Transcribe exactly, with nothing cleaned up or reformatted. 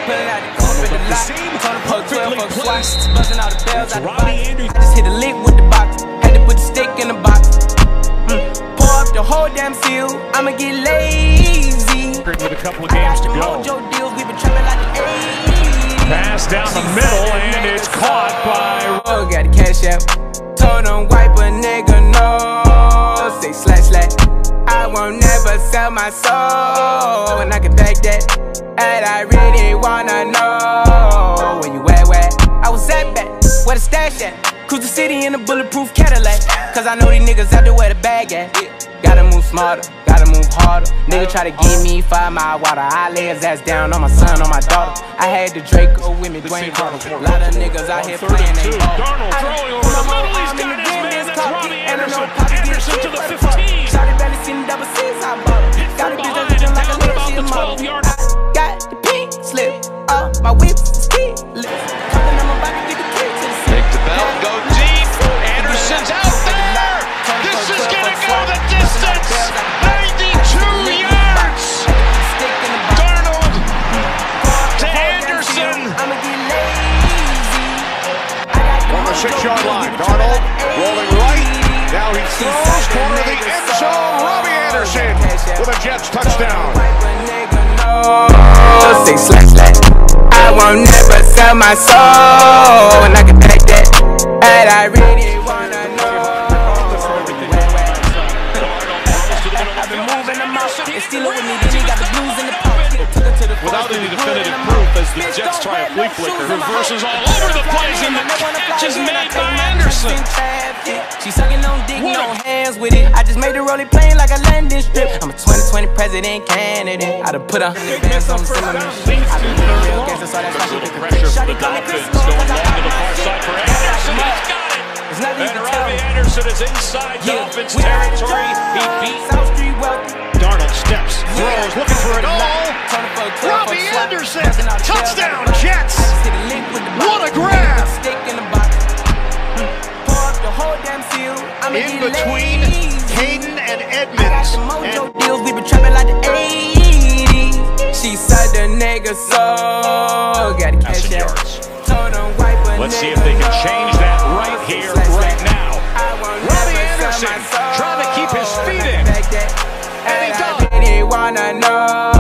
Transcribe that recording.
Pulling out the coupe at the lot. Told the post twelve for swats. Buzzing all the bells out the box. I just hit a lick with the box. Had to put the stick in the box. Mm. Pour up the whole damn seal. I'ma get lazy. With a couple of games to go. Mojo deals, we been trapping like the eighties. Pass down the middle and it's caught by. Oh, got the cash out. Told him wipe a nigga no. Say slash slash. I won't never sell my soul, and I can back that. And I really wanna know where you at, where I was at back, where the stash at. Cruise the city in a bulletproof Cadillac. Cause I know these niggas out there where the bag at. Gotta move smarter, gotta move harder. Nigga try to give me five mile water. I lay his ass down on my son, on my daughter. I had the Draco with me, Dwayne Carter. A lot of niggas out here playing they ball. Darnold throwing over the middle, he's got his man, that's Robby Anderson. Anderson to the fifteen. Shotty barely seen double C's, I bought it. Got a bitch that's looking like a little shit model. I got the pink slip, uh, my whips is keyless. Talking, I'm about to get the key to the city. Take the belt, go deep. Anderson's out there. This is gonna go the distance. ninety-two yards. Darnold to Anderson. I'ma get lazy. On the six-yard line, Darnold rolling right. Now he throws corner of the end zone. Robby Anderson with a Jets touchdown. Say slash slash. I won't never sell my soul, and I can take that. And I really wanna know. I've been moving them out. They steal it with me, then he got the blues in the pocket. Without any definitive proof, as the Jets try a flea flicker. Reverses all over the place, and the catch is made by Anderson. She sucking on dick, no hands with it. I just made the rolling plane like a landing strip. I'm a twenty twenty president candidate. I done put a hundred bands on the cinema. I been a real gangster, so that's why she pick a Pressure for Shawty the call me Dolphins. Chris Going Cole, long to the far side for Anderson. He's got it. It's nothing you And can tell Robby me. Anderson is inside Dolphins we had a territory. He drive, beat South Street wealthy. Darnold steps, throws, looking for it all. Robby Anderson, touchdown Jets. What a grab! In between Hayden and Edmonds. And deals, we been trapping like the eighties. She said the nigga so gotta catch that. Let's see if they can change that right here, right now. Robby Anderson trying to keep his feet in. And he does. I really wanna know.